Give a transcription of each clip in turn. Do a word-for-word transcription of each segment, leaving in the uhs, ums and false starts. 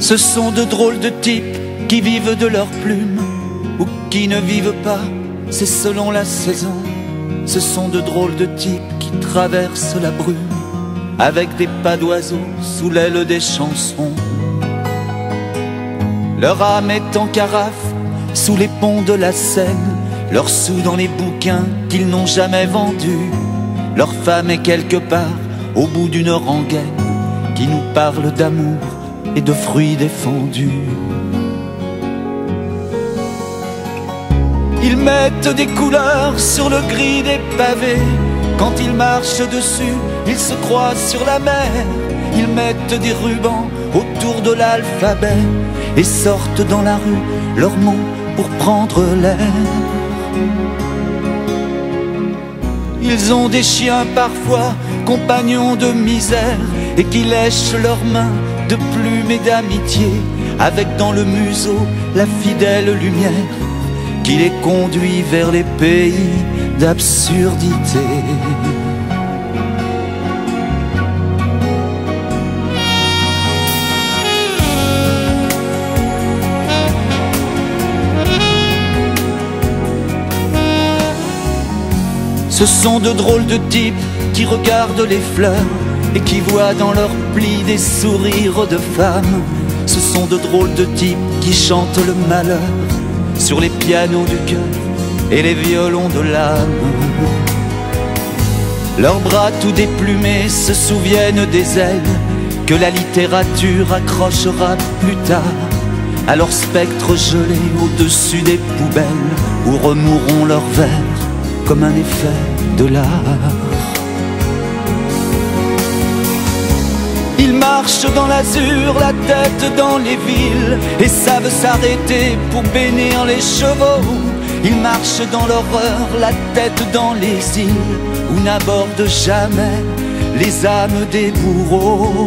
Ce sont de drôles de types qui vivent de leurs plumes ou qui ne vivent pas, c'est selon la saison. Ce sont de drôles de types qui traversent la brume avec des pas d'oiseaux sous l'aile des chansons. Leur âme est en carafe sous les ponts de la Seine, leurs sous dans les bouquins qu'ils n'ont jamais vendus. Leur femme est quelque part au bout d'une rengaine qui nous parle d'amour et de fruits défendus. Ils mettent des couleurs sur le gris des pavés. Quand ils marchent dessus, ils se croisent sur la mer. Ils mettent des rubans autour de l'alphabet et sortent dans la rue leurs mots pour prendre l'air. Ils ont des chiens parfois, compagnons de misère, et qui lèchent leurs mains de plumes et d'amitié, avec dans le museau la fidèle lumière qui les conduit vers les pays d'absurdité. Ce sont de drôles de types qui regardent les fleurs et qui voient dans leurs plis des sourires de femmes. Ce sont de drôles de types qui chantent le malheur sur les pianos du cœur et les violons de l'âme. Leurs bras tout déplumés se souviennent des ailes que la littérature accrochera plus tard à leurs spectres gelés au-dessus des poubelles où remourront leurs vers comme un effet de l'art. Ils marchent dans l'azur, la tête dans les villes, et savent s'arrêter pour bénir les chevaux. Ils marchent dans l'horreur, la tête dans les îles, où n'abordent jamais les âmes des bourreaux.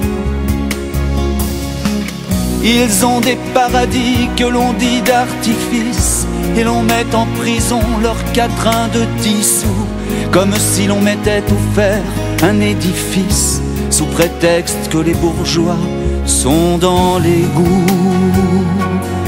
Ils ont des paradis que l'on dit d'artifice, et l'on met en prison leurs quatrains de dissous, comme si l'on mettait au fer un édifice, sous prétexte que les bourgeois sont dans l'égout.